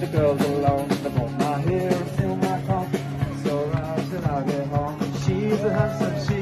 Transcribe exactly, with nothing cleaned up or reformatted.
the girls alone. They both my hair and fill my comb. So right till I get home. She's a handsome, she